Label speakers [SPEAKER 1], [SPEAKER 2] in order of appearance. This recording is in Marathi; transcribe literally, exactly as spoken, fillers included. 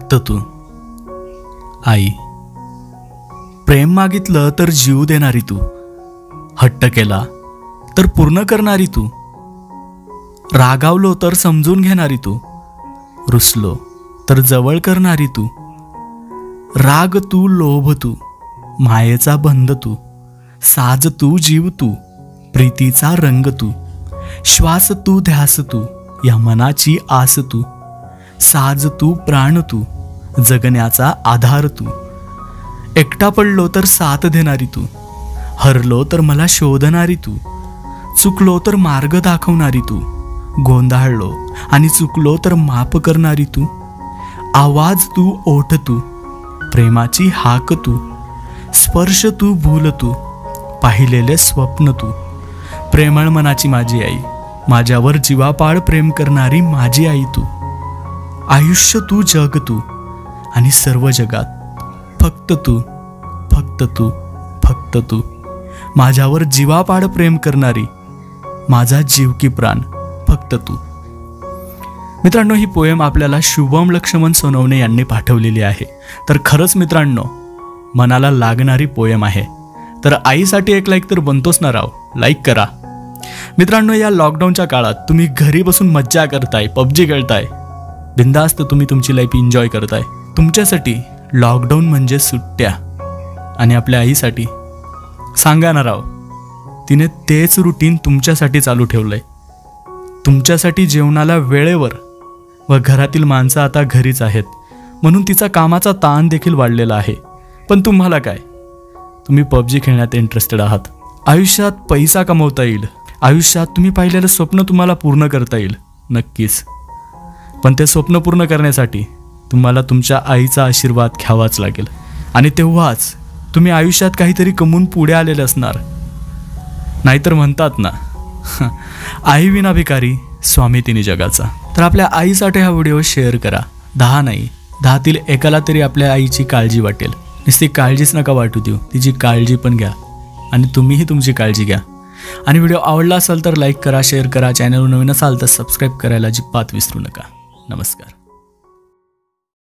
[SPEAKER 1] फक्त तू. आई. प्रेम मागितलं तर जीव देणारी तू, हट्ट केला तर पूर्ण करणारी तू, रागावलो तर समजून घेणारी तू, रुसलो तर जवळ करणारी तू, राग तू, लोभ तू, मायेचा बंध तू, साज तू, जीव तू, प्रीतीचा रंग तू, श्वास तू, ध्यास तू, या मनाची आस तू, साज तू, प्राण तू, जगण्याचा आधार तू, एकटा पडलो तर साथ देणारी तू, हरलो तर मला शोधणारी तू, चुकलो तर मार्ग दाखवणारी तू, गोंधळलो आणि चुकलो तर माफ करणारी तू, आवाज तू, ओठ तू, प्रेमाची हाक तू, स्पर्श तू, भूल तू, पाहिलेले स्वप्न तू, प्रेमळ मनाची माझी आई, माझ्यावर जीवापाड प्रेम करणारी माझी आई तू, आयुष्य तू, जग तू, आणि सर्व जगात फक्त तू, फक्त तू, फक्त तू, माझ्यावर जीवापाड प्रेम करणारी, माझा जीव की प्राण फक्त तू. मित्रांनो, ही पोएम आपल्याला शुभम लक्ष्मण सोनवणे यांनी पाठवलेली आहे. तर खरंच मित्रांनो, मनाला लागणारी पोएम आहे. तर आईसाठी एक लाईक तर बनतोच ना राव, लाईक करा. मित्रांनो, या लॉकडाऊनच्या काळात तुम्ही घरी बसून मज्जा करताय, पबजी खेळताय, बिंदास्त तुम्ही तुमची लाईफ एन्जॉय करताय. तुमच्यासाठी लॉकडाऊन म्हणजे सुट्ट्या, आणि आपल्या आईसाठी सांगा ना राव, तिने तेच रुटीन तुमच्यासाठी चालू ठेवलंय. तुमच्यासाठी जेवणाला वेळेवर, व घरातील माणसं आता घरीच आहेत म्हणून तिचा कामाचा ताण देखील वाढलेला आहे. पण तुम्हाला काय, तुम्ही पबजी खेळण्यात इंटरेस्टेड आहात. आयुष्यात पैसा कमवता येईल, आयुष्यात तुम्ही पाहिलेलं स्वप्न तुम्हाला पूर्ण करता येईल नक्कीच. पण ते स्वप्न पूर्ण करण्यासाठी तुम्हाला तुमच्या आईचा आशीर्वाद घ्यावाच लागेल, आणि तेव्हाच तुम्ही आयुष्यात काहीतरी कमवून पुढे आलेले असणार. नाहीतर म्हणतात ना, आई विना भिकारी, स्वामी तिन्ही जगाचा. तर आपल्या आईसाठी हा व्हिडिओ शेअर करा. दहा नाही, दहातील एकाला तरी आपल्या आईची काळजी वाटेल. नुसती काळजीच नका वाटू देऊ, तिची काळजी पण घ्या, आणि तुम्हीही तुमची काळजी घ्या. आणि व्हिडिओ आवडला असेल तर लाईक करा, शेअर करा. चॅनलवर नवीन असाल तर सबस्क्राईब करायला अजिबात विसरू नका. नमस्कार.